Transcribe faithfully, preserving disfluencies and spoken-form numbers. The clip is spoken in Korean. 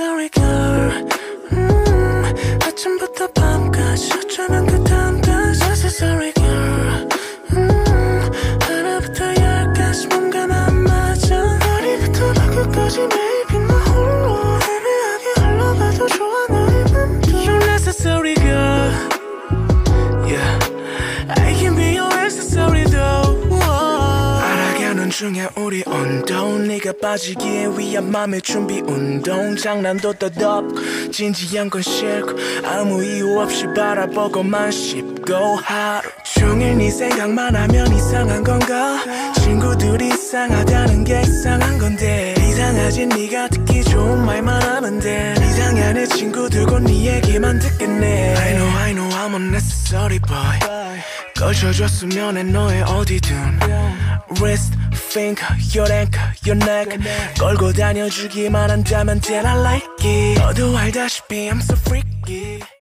Necessary girl. 음, 아침부터 밤까지 어쩌면 그 다음까지 Necessary girl. 음, 하나부터 열까지 뭔가 안 맞아. 머리부터 발끝까지 매일 빛나 홀로 애매하게 흘러가도 좋아 너의 맘도 You're necessary girl. Yeah, I can be your accessory though. 알아가는 중에 우리 온도 네가 빠지기에 위한 맘의 준비 운동 장난도 떠덥고 진지한 건 싫고 아무 이유 없이 바라보고만 싶고 하루 종일 네 생각만 하면 이상한 건가 친구들이 이상하다는 게 이상한 건데 이상하지 네가 듣기 좋은 말만 하면 돼 이상한 내 친구들 곧 네 얘기만 듣겠네 I know I know I'm a necessary boy 걸쳐줬으면 해 너의 어디든 Wrist, finger, your ankle, your neck 걸고 다녀주기만 한다면 then I like it 너도 알다시피 I'm so freaky